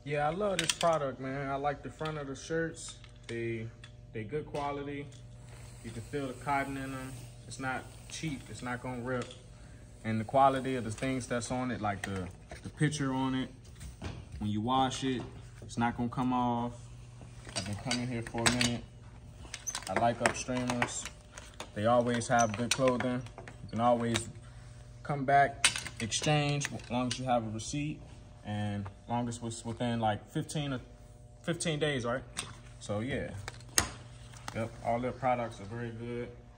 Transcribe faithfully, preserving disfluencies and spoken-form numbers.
Yeah, I love this product, man. I like the front of the shirts. They they good quality. You can feel the cotton in them. It's not cheap. It's not gonna rip. And the quality of the things that's on it, like the the picture on it, when you wash it, it's not gonna come off. I've been coming here for a minute. I like Upstreamers. They always have good clothing. You can always come back, exchange, as long as you have a receipt, and as long as it's within like fifteen or fifteen days, right? So yeah, yep, all their products are very good.